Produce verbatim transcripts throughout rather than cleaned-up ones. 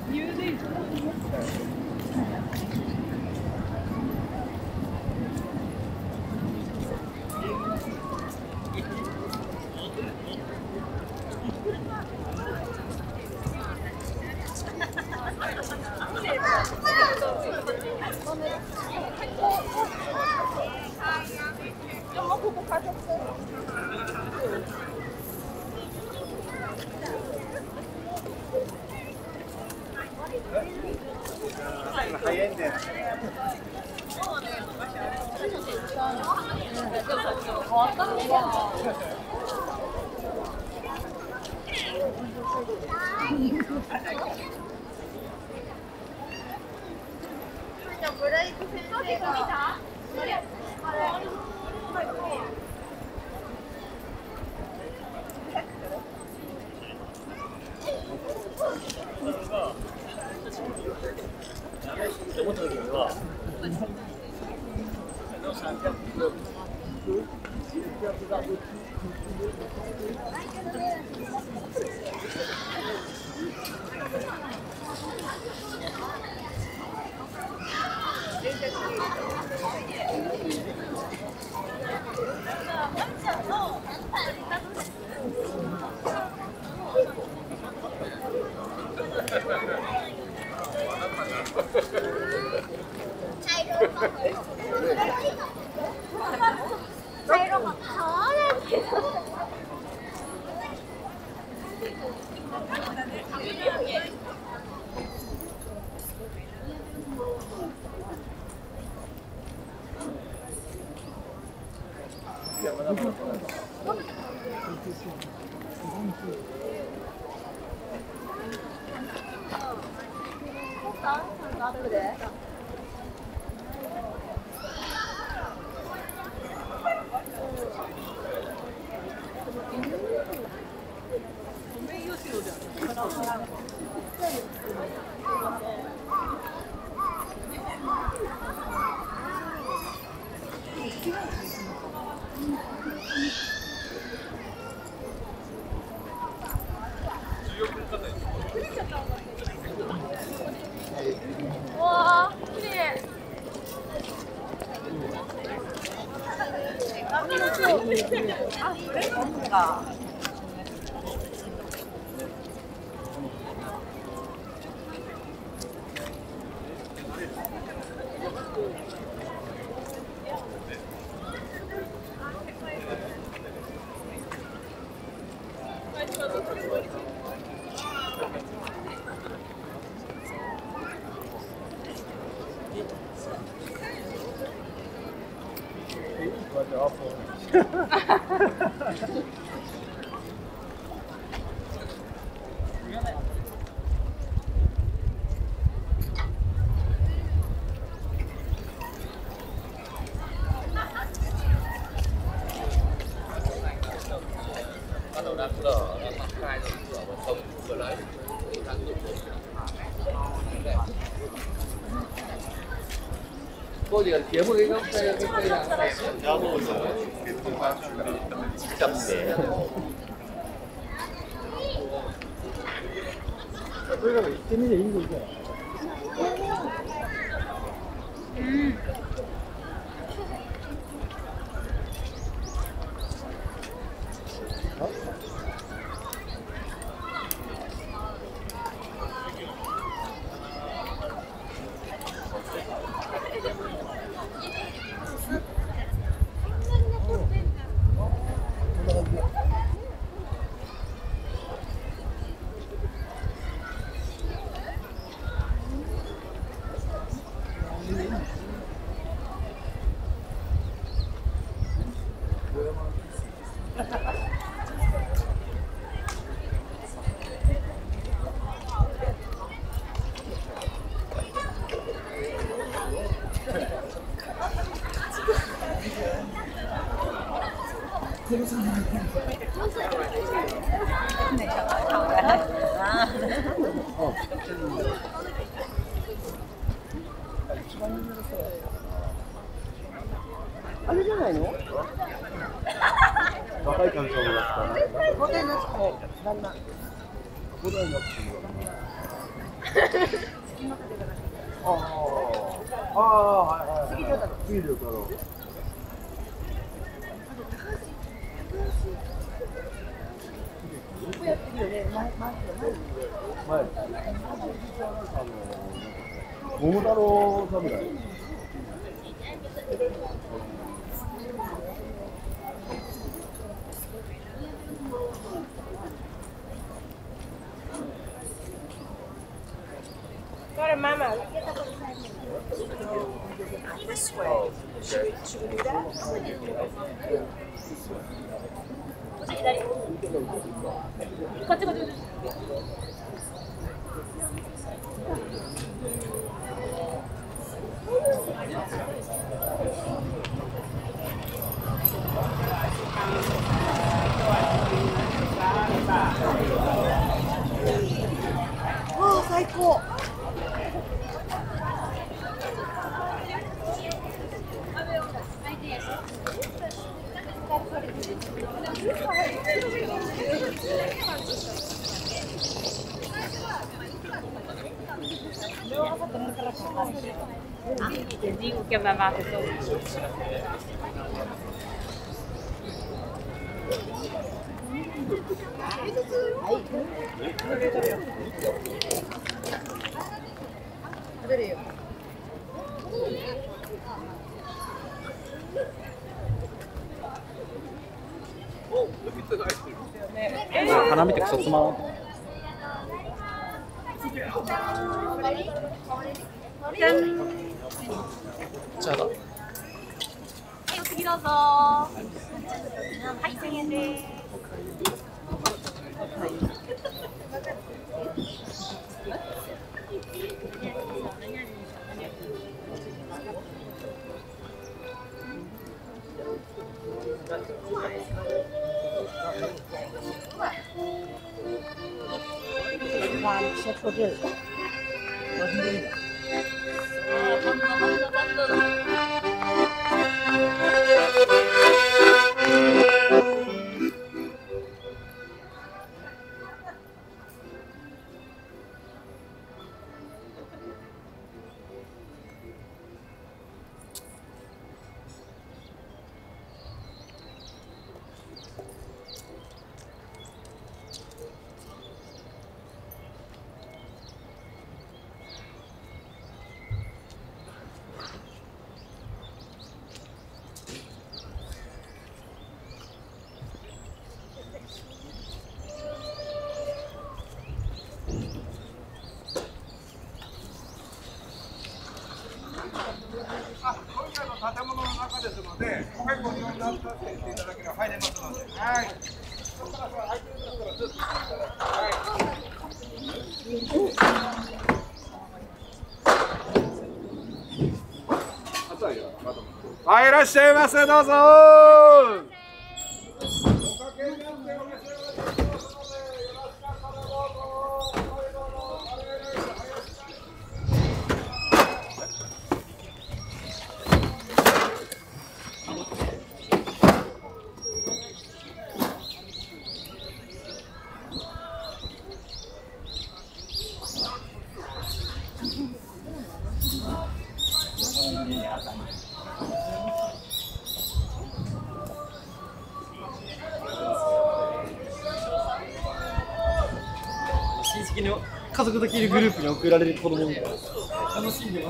早いんだよ。変わったのか。ブレイク先生が。思った時には。わあ、綺麗。あ、これなんか。 cô chỉ cần kiếm một cái gốc cây cái cây nào chậm đểこれが行ってみりゃいいんだよ。うん。 あれじゃないの？ 若い感じのやつかな。 若いの旦那。 これはやってるよ。 ああ、はいはい。杉良太郎。杉良太郎。 こうやってるよね。前前前。あの桃太郎侍。 Go to Mama. This way. Should we, should we do that? こっちこっちこっち。 わあ、最高。 Te digo que me va a hacer todo. 花見てクソつまらん。 じゃん。 じゃあだ。 はい、お次どうぞ。はい、千円です。 哇，先抽这个。我听这个。 建物の中ですので、はい、ご利用になっていただければ入れますので、はい。そこから空いてるところからずっと来ていただいて、はい。はい、いらっしゃいませ、どうぞ。 親戚の家族できるグループに送られる子供みたいな。楽しんでます。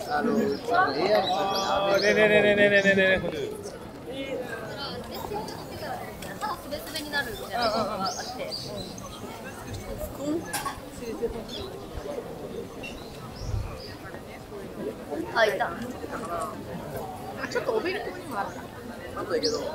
あの、エアのあーねねねねねねねね。 歯すべすべになるみたいなのがあって。あ、いた。 ちょっとおべるとこにもある。 なんだけど、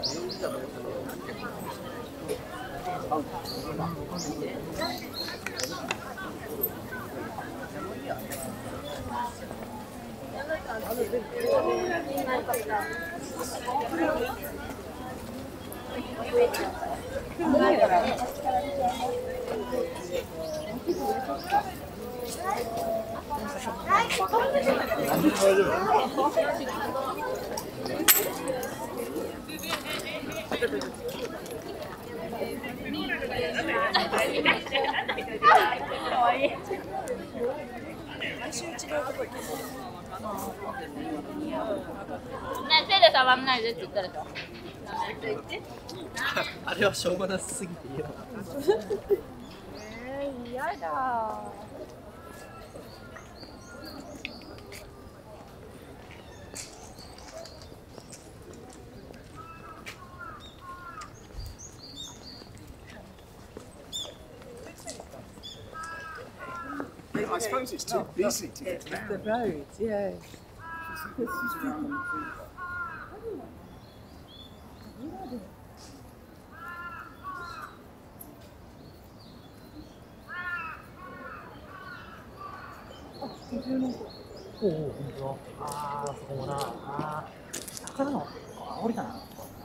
ね、手で触んないでって言ったでしょ。 あれはしょうがなすぎていいよ。 えー、嫌だ。 I suppose it's too busy to get The around. roads, yeah. おお、本当だ。ああ、そこもな。ああ、下からの、あ、降りたな。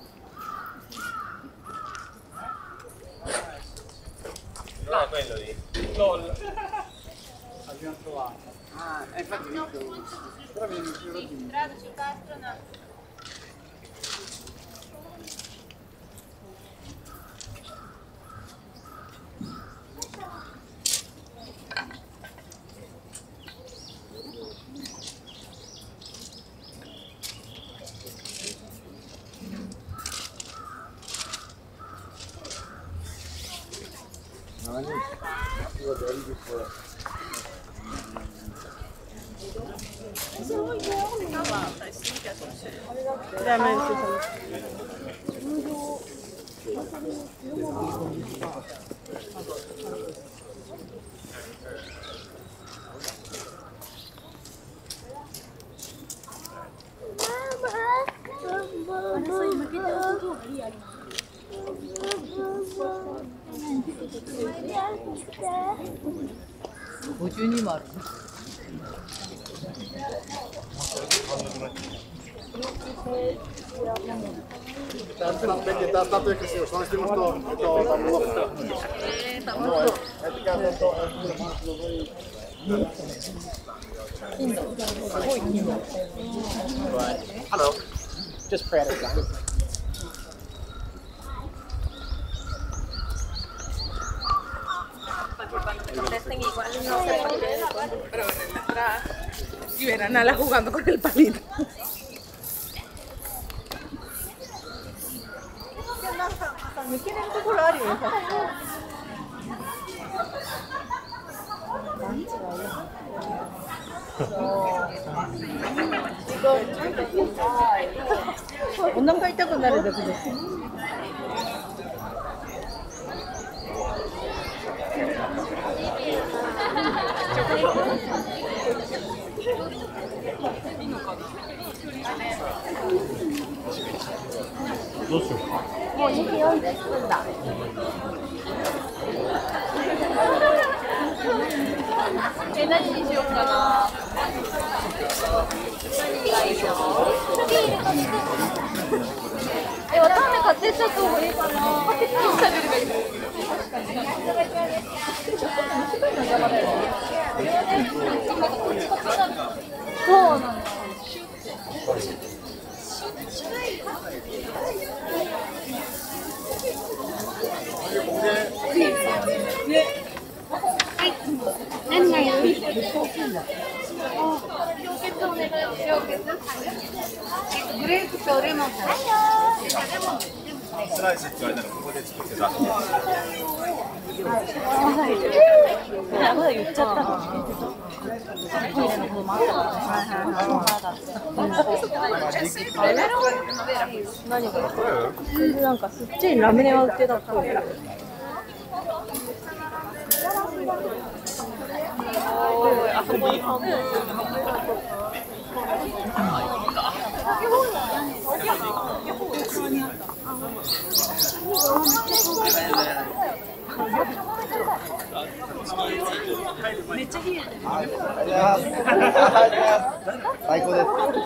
Ah, e infatti però viene in giro di... No, I need to go there before. ごじゅうにもある。 Perché da stato che sì, sono stimato Hello. Just pray it down. Y verán a la jugando con el palito. Me quieren un poco la 온난가 있다고 나를 그랬어. もうにじよんじゅっぷんだ。え、何にしようかな。何がいいの？え、わたあめ買ってっちゃった方がいいかな。買ってきて食べればいい。確かに。ちょっと短いの邪魔だよね。そうなの。何がいい？氷結お願いしよう。グレープとレモン。 スライスって言われたらここで作って出す。 まだ言っちゃったの。トイレの方もあったからね。はいはいはい。何が？それでなんかすっちりラムネは売ってたっぽい。あそこに半分。めっちゃ冷えてる。 最高です。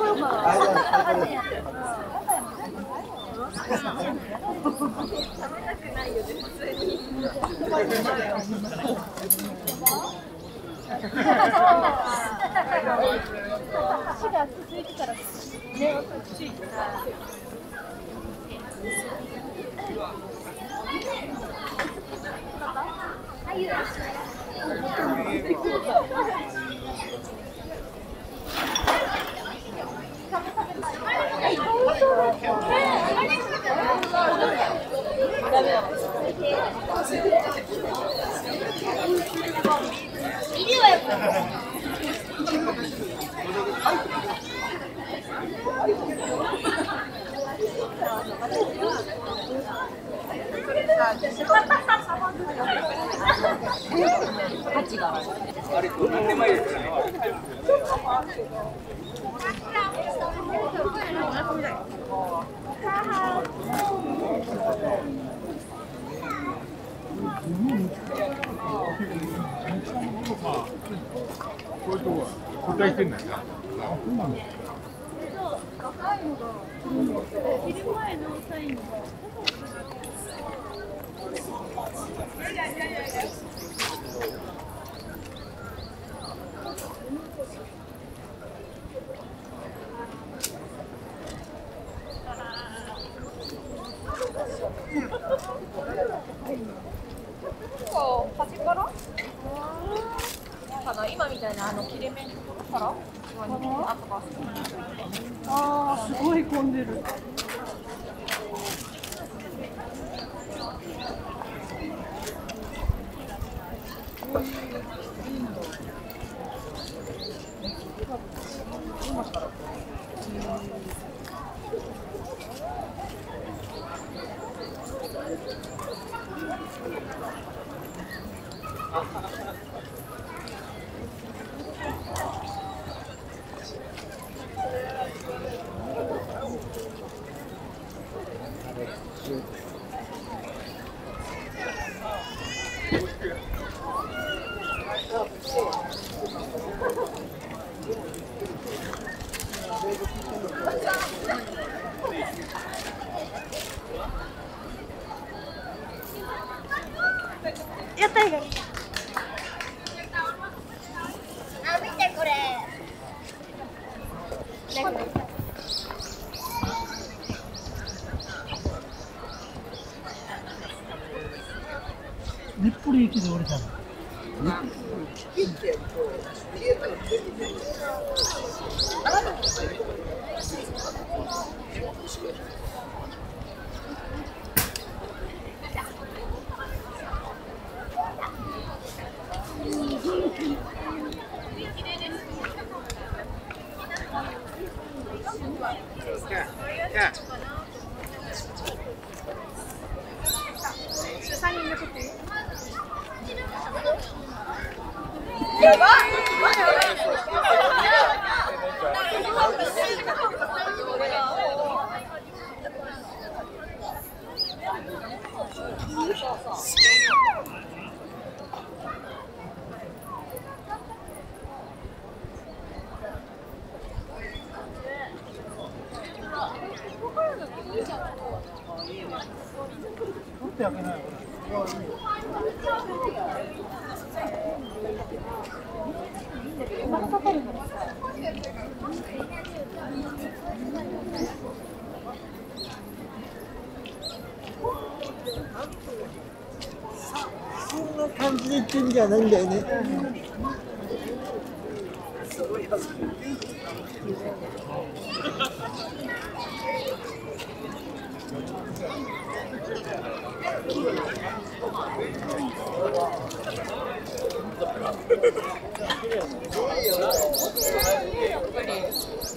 こういうとこは答えてんだよな。 端からかな、今みたいなあの切れ目のところからあとかあー、すごい混んでる。やったいが。 あ、見てこれ。 日暮里駅で降りたの。 やばい。 なんて開けないの？ そんな感じで言ってるんじゃないんだよね。 ぱり